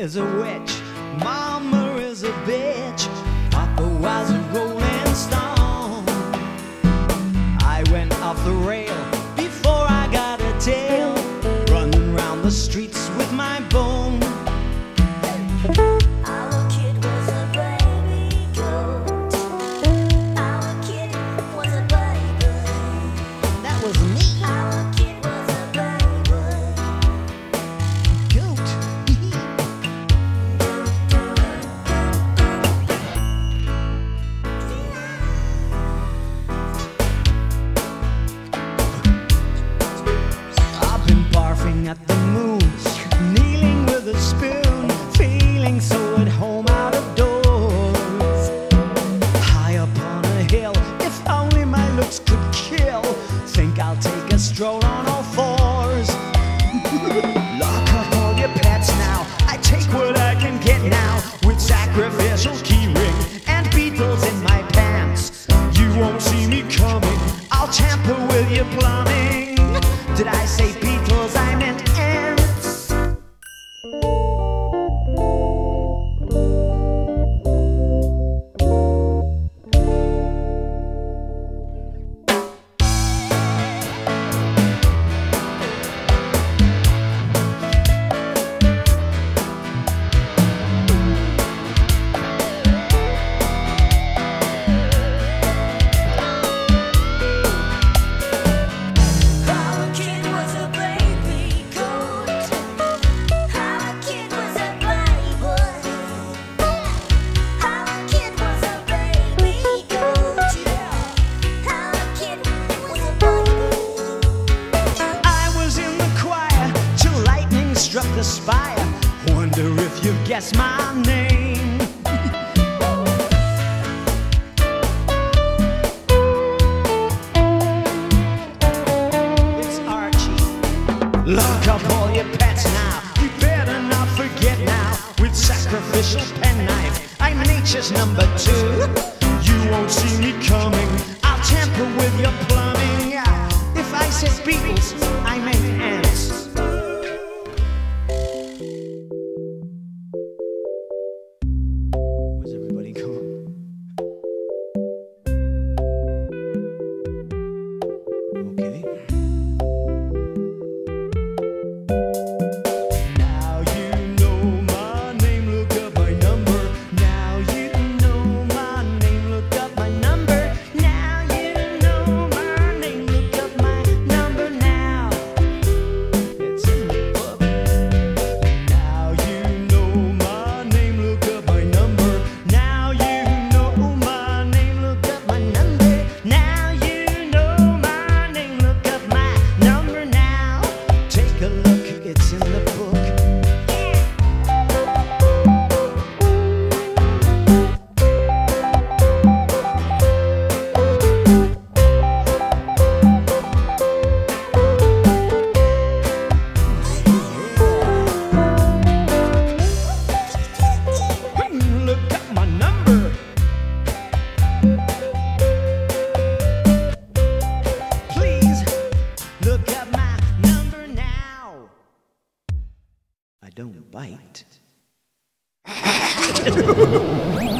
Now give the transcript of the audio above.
is a witch, Mama is a bitch, Papa was a rolling stone. I went off the rail before I got a tail, running around the streets with my bone. Our kid was a baby goat. Our kid was a baby. That was me. Our kid was a baby goat. I've been barfing at the moon, kneeling with a spoon, feeling so at home out of doors. High up on a hill, if only my looks could kill, think I'll take a stroll on all fours. Lock up all your pets now, I take what I can get now, with sacrificial keyring and Beatles in my pants. You won't see me coming, I'll tamper with your plumbing. Did I say Beatles? I meant ants. Our kid was a baby goat. Our kid was a baby. Our kid was a baby goat. Our kid was a baby. I was in the choir till lightning struck the spire. Wonder if you guessed my name. It's Archie. Lock up all your pets now, you better not forget now, with sacrificial penknife, I'm nature's number 2. You won't see me coming, I'll tamper with your plumbing. If I said Beatles, I meant ants. Where's everybody going? Okay. Now you know my name, look up my number. Now you know my name, look up my number. Now you know my name, look up my number now. It's in the book. Now you know my name, look up my number. Now you know my name, look up my number. Now you know my name, look up my number now. Take a look, it's in the book. Look up my number. Please look up my number now. I don't bite.